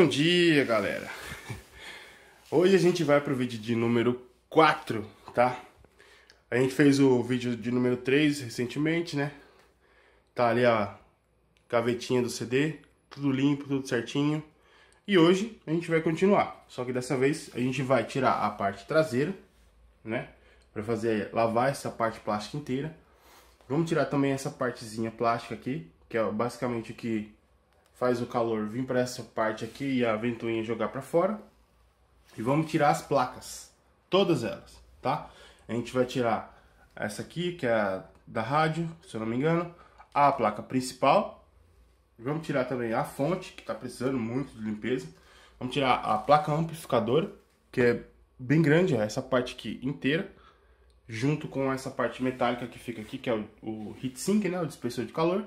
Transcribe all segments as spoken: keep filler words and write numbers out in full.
Bom dia, galera. Hoje a gente vai pro vídeo de número quatro, tá? A gente fez o vídeo de número três recentemente, né? Tá ali a gavetinha do C D, tudo limpo, tudo certinho. E hoje a gente vai continuar, só que dessa vez a gente vai tirar a parte traseira, né? Pra fazer, lavar essa parte plástica inteira. Vamos tirar também essa partezinha plástica aqui, que é basicamente o que faz o calor vir para essa parte aqui e a ventoinha jogar para fora. E vamos tirar as placas, todas elas, tá? A gente vai tirar essa aqui, que é a da rádio, se eu não me engano, a placa principal. Vamos tirar também a fonte, que está precisando muito de limpeza. Vamos tirar a placa amplificadora, que é bem grande, essa parte aqui inteira, junto com essa parte metálica que fica aqui, que é o, o heatsink, né, o dispersor de calor.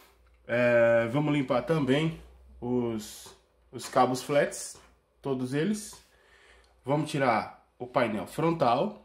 É, vamos limpar também os, os cabos flats, todos eles. Vamos tirar o painel frontal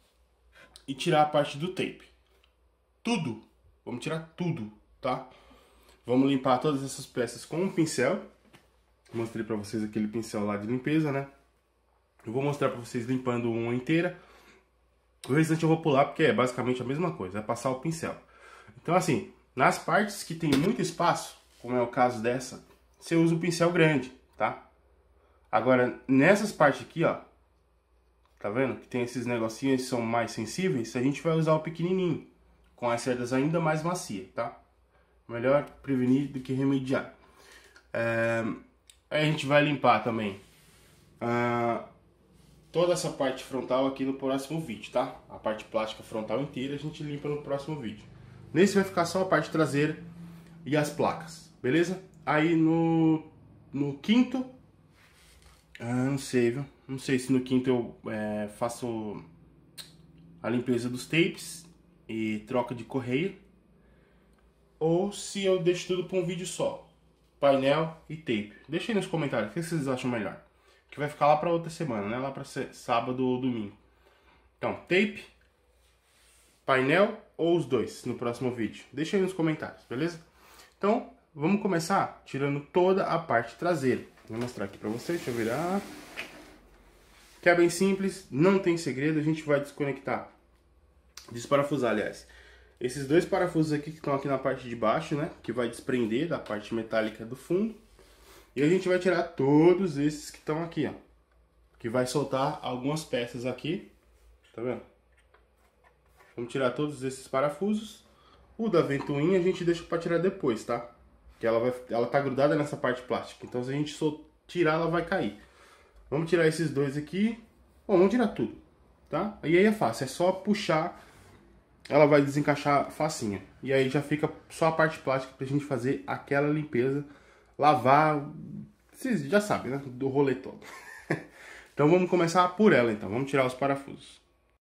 e tirar a parte do tape. Tudo, vamos tirar tudo, tá? Vamos limpar todas essas peças com um pincel. Mostrei pra vocês aquele pincel lá de limpeza, né? Eu vou mostrar pra vocês limpando uma inteira. O restante eu vou pular porque é basicamente a mesma coisa, é passar o pincel. Então assim, nas partes que tem muito espaço, como é o caso dessa, você usa um pincel grande, tá? Agora, nessas partes aqui, ó, tá vendo? Que tem esses negocinhos que são mais sensíveis, a gente vai usar o pequenininho, com as cerdas ainda mais macias, tá? Melhor prevenir do que remediar. É, aí a gente vai limpar também ah, toda essa parte frontal aqui no próximo vídeo, tá? A parte plástica frontal inteira a gente limpa no próximo vídeo. Nesse vai ficar só a parte traseira e as placas, beleza? Aí no, no quinto, ah, não sei, viu? Não sei se no quinto eu é, faço a limpeza dos tapes e troca de correia, ou se eu deixo tudo para um vídeo só, painel e tape. Deixa aí nos comentários o que vocês acham melhor, que vai ficar lá para outra semana, né? Lá para sábado ou domingo. Então, tape, painel ou os dois no próximo vídeo. Deixa aí nos comentários, beleza? Então, vamos começar tirando toda a parte traseira. Vou mostrar aqui pra vocês, deixa eu virar. Que é bem simples, não tem segredo, a gente vai desconectar, desparafusar, aliás, esses dois parafusos aqui que estão aqui na parte de baixo, né? Que vai desprender da parte metálica do fundo. E a gente vai tirar todos esses que estão aqui, ó. Que vai soltar algumas peças aqui, tá vendo? Vamos tirar todos esses parafusos. O da ventoinha a gente deixa para tirar depois, tá? Que ela vai, ela tá grudada nessa parte plástica. Então se a gente só tirar, ela vai cair. Vamos tirar esses dois aqui. Bom, vamos tirar tudo, tá? E aí é fácil, é só puxar, ela vai desencaixar facinho. E aí já fica só a parte plástica pra gente fazer aquela limpeza, lavar, vocês já sabem, né? Do rolê todo. Então vamos começar por ela, então. Vamos tirar os parafusos.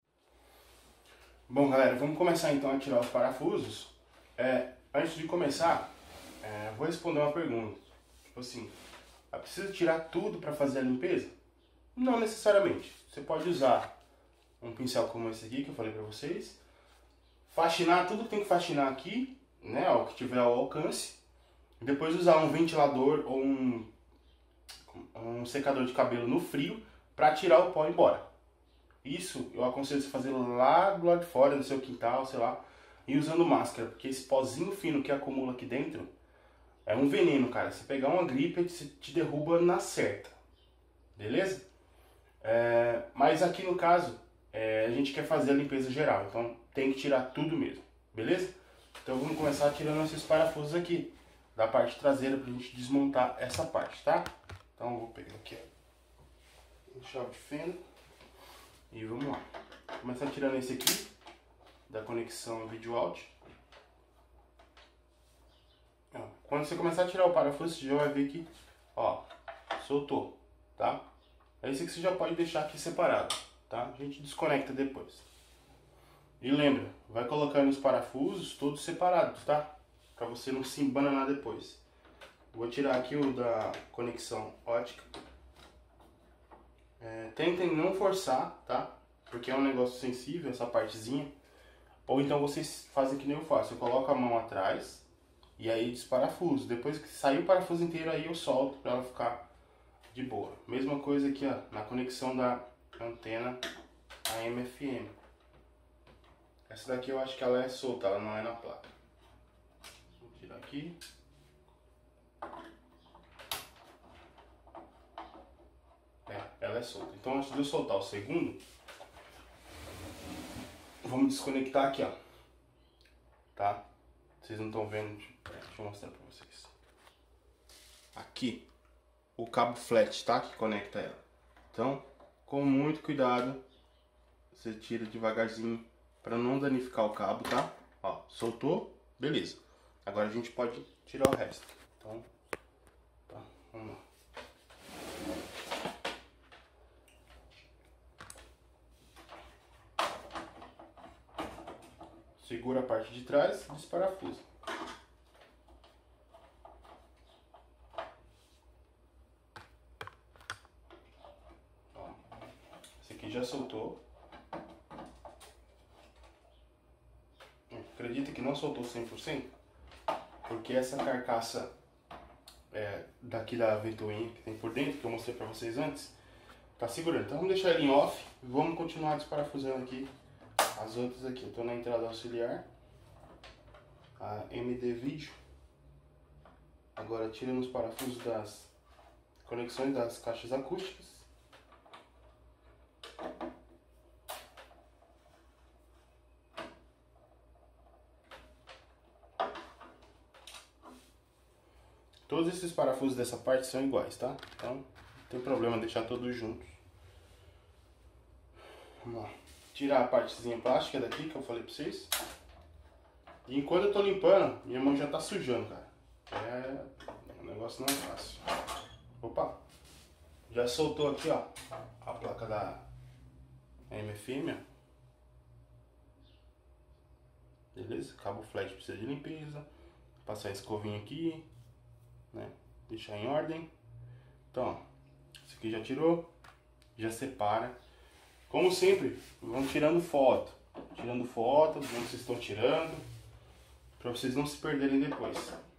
Bom, galera, vamos começar então a tirar os parafusos. É, antes de começar, é, vou responder uma pergunta. Tipo assim, é preciso tirar tudo para fazer a limpeza? Não necessariamente. Você pode usar um pincel como esse aqui que eu falei para vocês. Faxinar tudo que tem que faxinar aqui, né, o que tiver ao alcance. Depois usar um ventilador ou um, um secador de cabelo no frio para tirar o pó embora. Isso eu aconselho você fazer lá do lado de fora, no seu quintal, sei lá, e usando máscara, porque esse pozinho fino que acumula aqui dentro é um veneno, cara. Se pegar uma gripe, você te derruba na certa, beleza? É, mas aqui no caso, é, a gente quer fazer a limpeza geral, então tem que tirar tudo mesmo, beleza? Então vamos começar tirando esses parafusos aqui, da parte traseira, pra gente desmontar essa parte, tá? Então eu vou pegar aqui, ó, chave de fenda. E vamos lá. Começar tirando esse aqui, da conexão vídeo áudio. Quando você começar a tirar o parafuso, você já vai ver que, ó, soltou, tá? É isso que você já pode deixar aqui separado, tá? A gente desconecta depois. E lembra, vai colocando os parafusos todos separados, tá? Pra você não se embananar depois. Vou tirar aqui o da conexão ótica. É, tentem não forçar, tá? Porque é um negócio sensível, essa partezinha. Ou então vocês fazem que nem eu faço. Eu coloco a mão atrás e aí desparafuso. Depois que sair o parafuso inteiro, aí eu solto pra ela ficar de boa. Mesma coisa aqui, ó, na conexão da antena A M F M. Essa daqui eu acho que ela é solta, ela não é na placa. Vou tirar aqui. É, ela é solta. Então antes de eu soltar o segundo, vamos desconectar aqui, ó. Tá? Vocês não estão vendo? Deixa eu mostrar pra vocês. Aqui, o cabo flat, tá? Que conecta ela. Então, com muito cuidado, você tira devagarzinho para não danificar o cabo, tá? Ó, soltou, beleza. Agora a gente pode tirar o resto. Então, tá, vamos lá. Segura a parte de trás e desparafusa. Ó, esse aqui já soltou. Acredita que não soltou cem por cento? Porque essa carcaça é, daqui da ventoinha que tem por dentro, que eu mostrei pra vocês antes, tá segurando. Então vamos deixar ele em off e vamos continuar desparafusando aqui as outras aqui. Eu tô na entrada auxiliar, a M D Video. Agora tirando os parafusos das conexões das caixas acústicas. Todos esses parafusos dessa parte são iguais, tá? Então não tem problema deixar todos juntos. Vamos lá. Tirar a partezinha plástica daqui que eu falei pra vocês. E enquanto eu tô limpando, minha mão já tá sujando, cara. É... O negócio não é fácil. Opa! Já soltou aqui, ó, a placa da M F M, ó. Beleza? Cabo flat precisa de limpeza. Passar a escovinha aqui, né? Deixar em ordem. Então, ó, esse aqui já tirou. Já separa. Como sempre, vão tirando foto. Tirando foto de onde vocês estão tirando. Pra vocês não se perderem depois.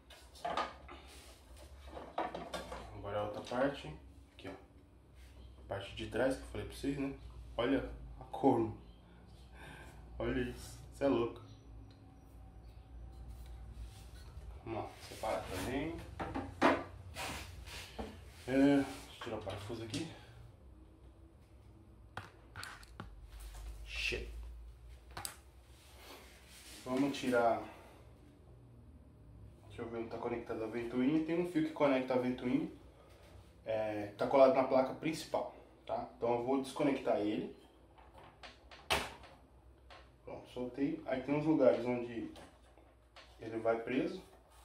Agora a outra parte. Aqui, ó. A parte de trás que eu falei pra vocês, né? Olha a cor. Olha isso. Isso é louco. Vamos lá. Separar também. É, deixa eu tirar o parafuso aqui. Shit. Vamos tirar. Deixa eu ver onde tá conectado a ventoinha. Tem um fio que conecta a ventoinha. É, tá colado na placa principal, tá? Então eu vou desconectar ele. Pronto, soltei. Aí tem uns lugares onde ele vai preso.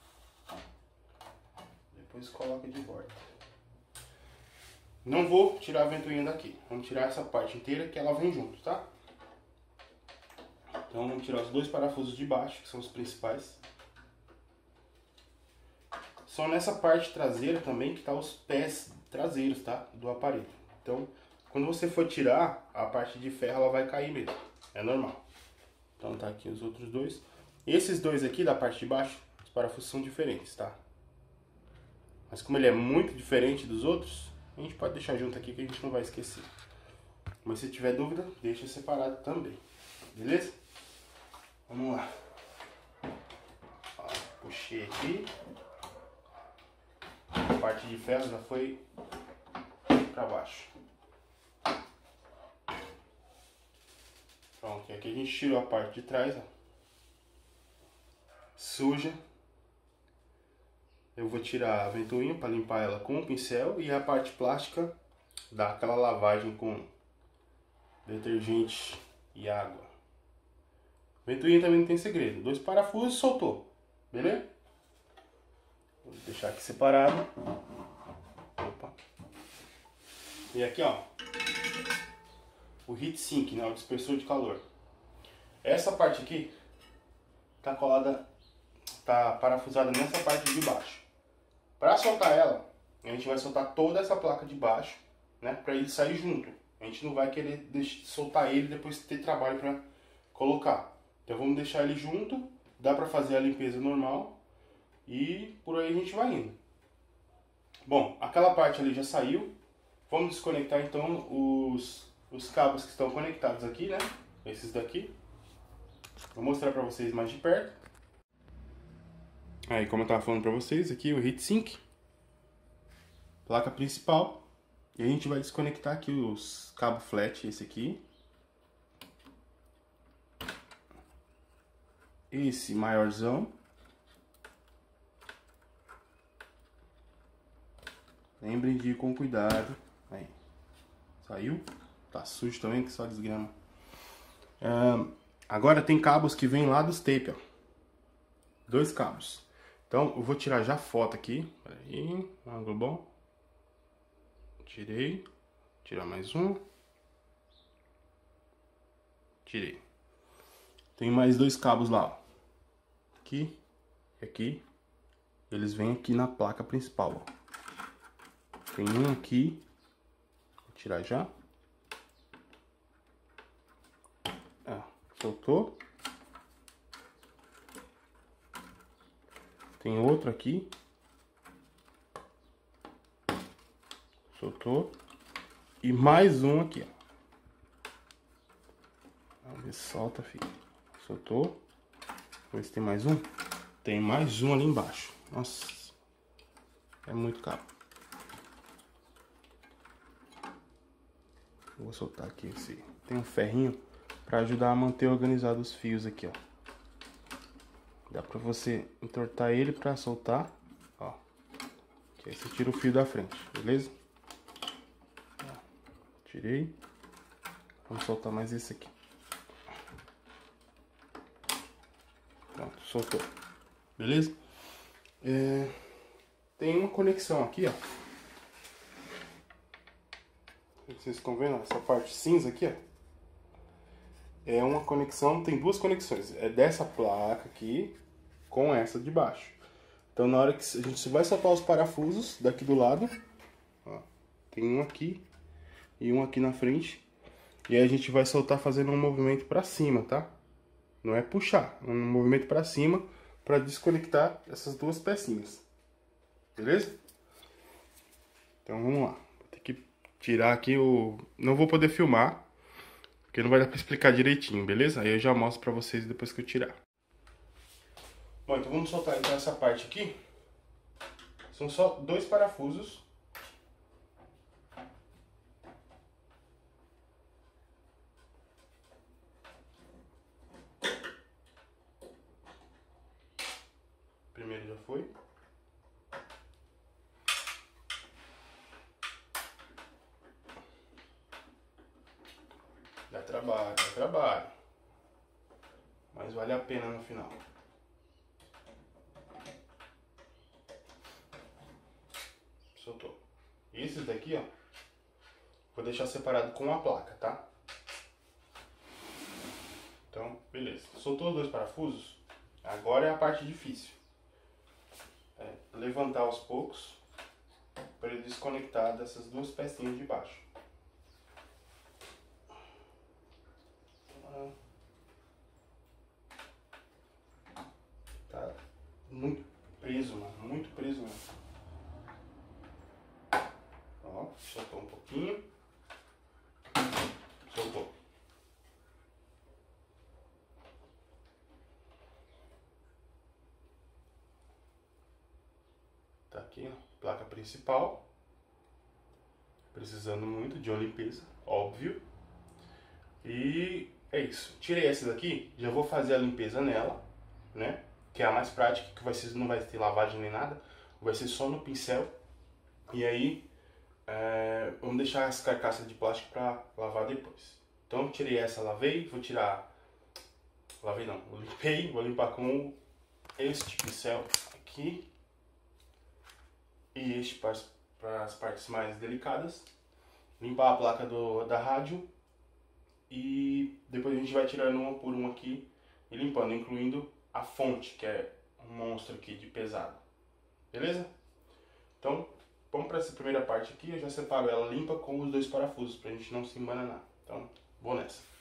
Depois coloca de volta. Não vou tirar a ventoinha daqui. Vamos tirar essa parte inteira que ela vem junto, tá? Então vamos tirar os dois parafusos de baixo, que são os principais. São nessa parte traseira também que tá os pés traseiros, tá? Do aparelho. Então, quando você for tirar, a parte de ferro ela vai cair mesmo. É normal. Então tá aqui os outros dois. Esses dois aqui da parte de baixo, os parafusos são diferentes, tá? Mas como ele é muito diferente dos outros, a gente pode deixar junto aqui que a gente não vai esquecer. Mas se tiver dúvida, deixa separado também. Beleza? Vamos lá. Ó, puxei aqui. A parte de ferro já foi para baixo. Pronto, aqui a gente tirou a parte de trás, ó. Suja. Eu vou tirar a ventoinha para limpar ela com o pincel e a parte plástica dá aquela lavagem com detergente e água. Ventoinha também não tem segredo. Dois parafusos, soltou. Beleza? Vou deixar aqui separado. Opa. E aqui, ó, o heat sink, né, o dispersor de calor. Essa parte aqui tá colada, tá parafusada nessa parte de baixo. Para soltar ela, a gente vai soltar toda essa placa de baixo, né, para ele sair junto. A gente não vai querer deixar, soltar ele depois de ter trabalho para colocar. Então vamos deixar ele junto, dá para fazer a limpeza normal e por aí a gente vai indo. Bom, aquela parte ali já saiu, Vamos desconectar então os, os cabos que estão conectados aqui, né? Esses daqui. Vou mostrar para vocês mais de perto. Aí, como eu estava falando para vocês, aqui o heatsink, placa principal. E a gente vai desconectar aqui os cabos flat, esse aqui. Esse maiorzão. Lembrem de ir com cuidado. Aí. Saiu. Tá sujo também, que só desgrama. Um, agora tem cabos que vêm lá dos tape, ó. Dois cabos. Então eu vou tirar já a foto aqui. Peraí, um ângulo bom. Tirei. Tirar mais um. Tirei. Tem mais dois cabos lá, ó. Aqui e aqui. Eles vêm aqui na placa principal, ó. Tem um aqui. Vou tirar já. Ah, soltou. Tem outro aqui. Soltou. E mais um aqui, ó. Vamos ver se solta, filho. Soltou. Vamos ver se tem mais um. Tem mais um ali embaixo. Nossa. É muito cabo. Vou soltar aqui esse. Tem um ferrinho para ajudar a manter organizado os fios aqui, ó. Dá pra você entortar ele pra soltar, ó. Que aí você tira o fio da frente, beleza? Ó, tirei. Vamos soltar mais esse aqui. Pronto, soltou. Beleza? É... Tem uma conexão aqui, ó. Vocês estão vendo essa parte cinza aqui, ó? É uma conexão, tem duas conexões. É dessa placa aqui com essa de baixo. Então na hora que a gente vai soltar os parafusos daqui do lado, ó, tem um aqui e um aqui na frente. E aí a gente vai soltar fazendo um movimento para cima, tá? Não é puxar, é um movimento para cima para desconectar essas duas pecinhas. Beleza? Então vamos lá. Vou ter que tirar aqui o... Não vou poder filmar, porque não vai dar para explicar direitinho, beleza? Aí eu já mostro para vocês depois que eu tirar. Bom, então vamos soltar então essa parte aqui. São só dois parafusos. Primeiro já foi. Dá trabalho, dá trabalho. Mas vale a pena no final. Soltou. Esses daqui, ó, vou deixar separado com a placa, tá? Então, beleza. Soltou os dois parafusos. Agora é a parte difícil. É levantar aos poucos para ele desconectar dessas duas pecinhas de baixo. Tá muito preso, mano. Muito preso, mano. Ó, soltou um pouquinho. Soltou. Tá aqui, ó, placa principal. Precisando muito de uma limpeza, óbvio. E é isso. Tirei essa daqui, já vou fazer a limpeza nela, né? Que é a mais prática, que vai ser, não vai ter lavagem nem nada. Vai ser só no pincel. E aí, é, vamos deixar as carcaças de plástico para lavar depois. Então, tirei essa, lavei. Vou tirar... Lavei não, eu limpei. Vou limpar com este pincel aqui. E este para as, para as partes mais delicadas. Limpar a placa do, da rádio. E depois a gente vai tirando uma por uma aqui e limpando, incluindo a fonte, que é um monstro aqui de pesado. Beleza? Então, vamos para essa primeira parte aqui. Eu já separo ela limpa com os dois parafusos, pra gente não se embananar. Então, vou nessa.